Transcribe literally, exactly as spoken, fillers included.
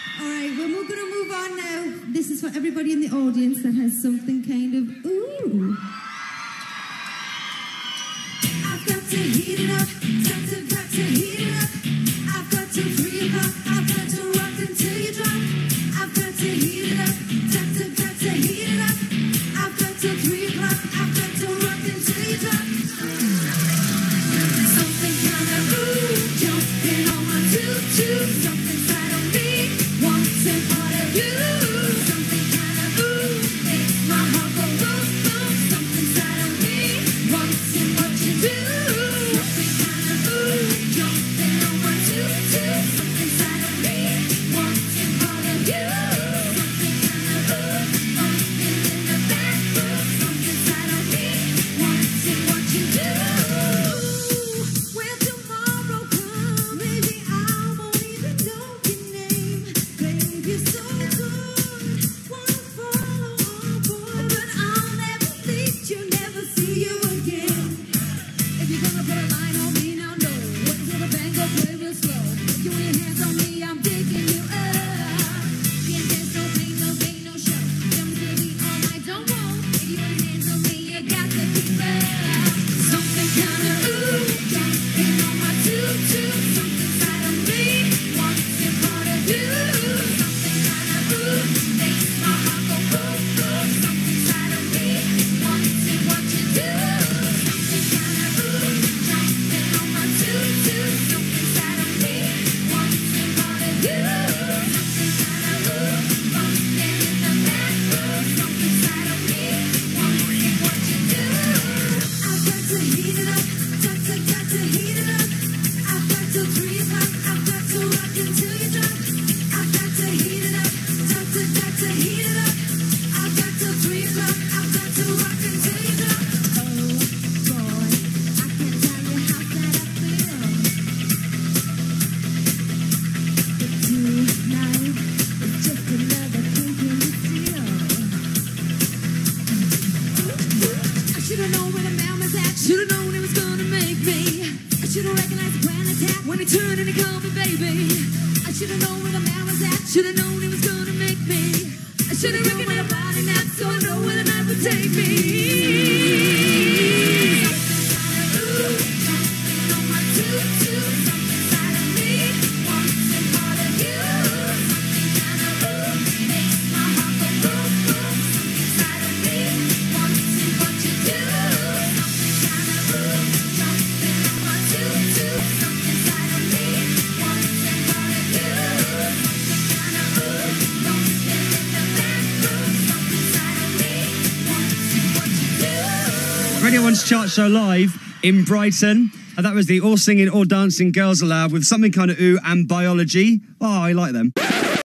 All right, well, we're going to move on now. This is for everybody in the audience that has something kind of ooh. I've got to heat it up, got to, got to heat it up. I've got till three o'clock, I've got to rock until you drop. I've got to heat it up, got to, got to heat it up. I've got till three o'clock, I've got to rock until you drop. Something kind of ooh, jumping on my tutu. Something inside of me, wanting part of you. Something kind of ooh, makes my heart go boom, boom. Something inside of me, wanting what you do. Something kind of ooh, jumping on my tutu. Something inside of me, wanting part of you. Something kind of ooh, bumping in the bathroom. Something inside of me, wanting what you do. When tomorrow comes, maybe I won't even know your name. Babe, you're so good, wanna follow on board, but I'll never leave you, never see you again. If you're gonna put a line on me, now no. Wait till the band go play real slow. If you want your hands on me, I'm digging you up. Can't dance, no pain, no gain, no show. Jump to the beat all night, don't roll. If you want your hands on me, you got to keep up. Something kinda ooh, jumping on my tutu. Something inside of me, wanting part of you. Something kinda ooh, makes my heart go boom, boom. Something inside of me, wanting what you do. Something kinda ooh, jumping on my tutu. Something inside of me, wanting part of you. Something kinda ooh, bumping in the bathroom. Something inside of me, wanting what you do. I've got to heat it up, got to, got to heat it up. I've got till three o'clock, I've got to rock until you drop. I've got to heat it up, got to, got to heat it up. I've got till three o'clock, I've got to rock until you drop. Oh boy, I can't tell you how sad I feel. But tonight is just another kink in the steel. I should've known where the man was at. Should've known he was gonna make me. I should've recognized the plan attack when he turned and he called me baby. I should've known where the man was at. Should've known he was gonna make me. I should've recognized the body nap so I know where the night would take me. Ooh, jumping on my tutu. Something inside of me, wanting part of you. Something kinda ooh, makes my heart go boom, boom. Something inside of me, wanting what you do. Something kinda ooh, jumping on my tutu. Something inside of me, wanting part of you. Something kinda ooh, bumping in the bathroom. Something inside of me, wanting what you do. Radio one's Chart Show live in Brighton. And that was the All Singing, All Dancing Girls Aloud with Something Kind of Ooh and Biology. Oh, I like them.